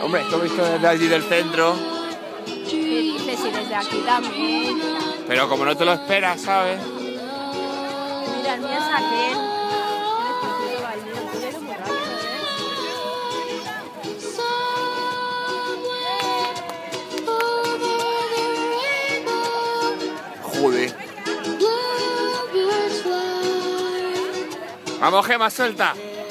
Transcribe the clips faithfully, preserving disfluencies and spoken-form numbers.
Hombre, esto visto desde allí del centro. ¿Qué dices? Y desde aquí también. Pero como no te lo esperas, ¿sabes? Mira, el mío es aquel. Qué despacito va el mío. Tú eres muy rápido, ¿eh? Joder. Vamos, Gemma, suelta.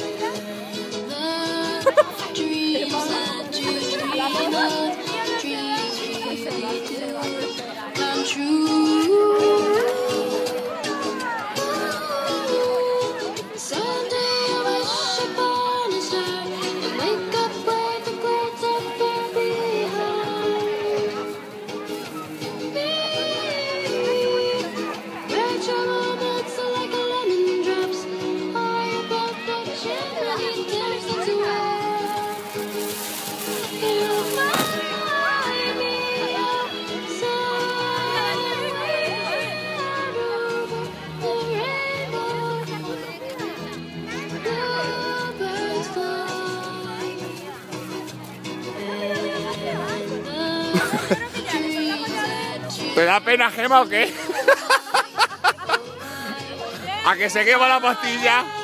¿Te da pena, Gemma, o qué? ¿A que se quema la pastilla?